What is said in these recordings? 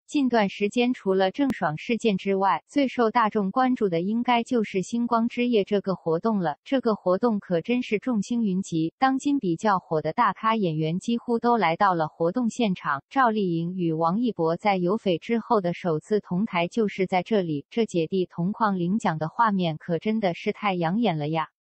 近段时间除了郑爽事件之外，最受大众关注的应该就是星光之夜这个活动了。这个活动可真是众星云集，当今比较火的大咖演员几乎都来到了活动现场。赵丽颖与王一博在有翡之后的首次同台就是在这里，这姐弟同框领奖的画面可真的是太养眼了呀！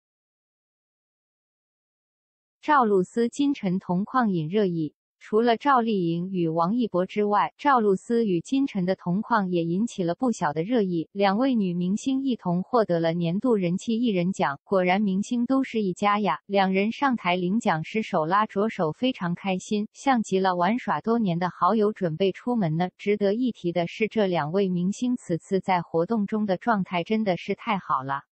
赵露思金晨同框引热议。除了赵丽颖与王一博之外，赵露思与金晨的同框也引起了不小的热议。两位女明星一同获得了年度人气艺人奖，果然明星都是一家呀！两人上台领奖时手拉着手，非常开心，像极了玩耍多年的好友准备出门呢。值得一提的是，这两位明星此次在活动中的状态真的是太好了。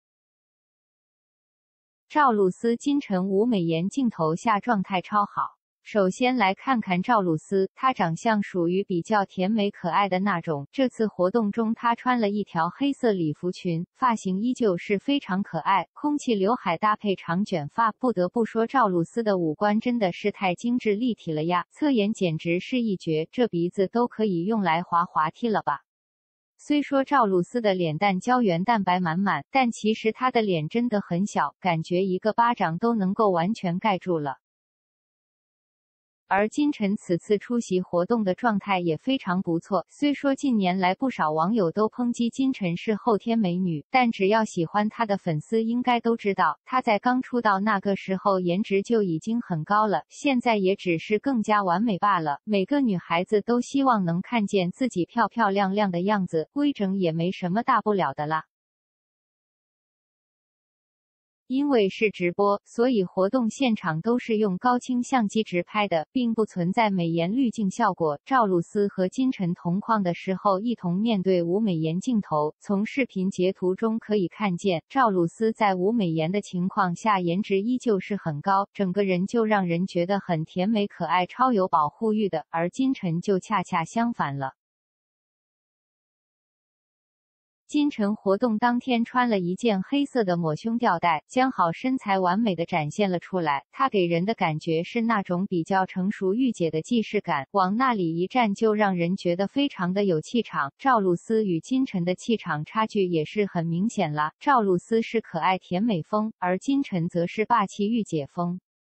赵露思金晨无美颜镜头下状态超好。首先来看看赵露思，她长相属于比较甜美可爱的那种。这次活动中，她穿了一条黑色礼服裙，发型依旧是非常可爱，空气刘海搭配长卷发，不得不说赵露思的五官真的是太精致立体了呀，侧颜简直是一绝，这鼻子都可以用来滑滑梯了吧。虽说赵露思的脸蛋胶原蛋白满满，但其实她的脸真的很小，感觉一个巴掌都能够完全盖住了。而金晨此次出席活动的状态也非常不错，虽说近年来不少网友都抨击金晨是后天美女，但只要喜欢她的粉丝应该都知道，她在刚出道那个时候颜值就已经很高了，现在也只是更加完美罢了。每个女孩子都希望能看见自己漂漂亮亮的样子，规整也没什么大不了的啦。因为是直播，所以活动现场都是用高清相机直拍的，并不存在美颜滤镜效果。赵露思和金晨同框的时候一同面对无美颜镜头，从视频截图中可以看见，赵露思在无美颜的情况下颜值依旧是很高，整个人就让人觉得很甜美可爱，超有保护欲的，而金晨就恰恰相反了。金晨活动当天穿了一件黑色的抹胸吊带，将好身材完美的展现了出来。她给人的感觉是那种比较成熟御姐的既视感，往那里一站就让人觉得非常的有气场。赵露思与金晨的气场差距也是很明显了，赵露思是可爱甜美风，而金晨则是霸气御姐风。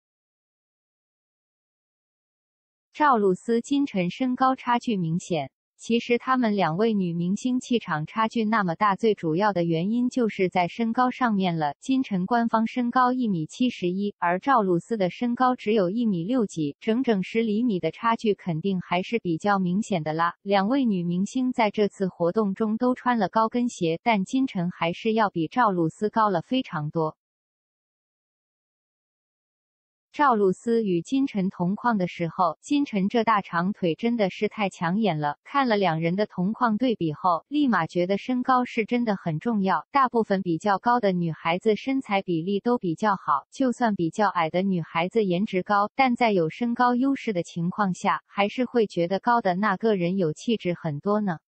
赵露思金晨身高差距明显。其实她们两位女明星气场差距那么大，最主要的原因就是在身高上面了。金晨官方身高1.71米，而赵露思的身高只有1.6米几，整整10厘米的差距肯定还是比较明显的啦。两位女明星在这次活动中都穿了高跟鞋，但金晨还是要比赵露思高了非常多。赵露思与金晨同框的时候，金晨这大长腿真的是太抢眼了。看了两人的同框对比后，立马觉得身高是真的很重要。大部分比较高的女孩子身材比例都比较好，就算比较矮的女孩子颜值高，但在有身高优势的情况下，还是会觉得高的那个人有气质很多呢。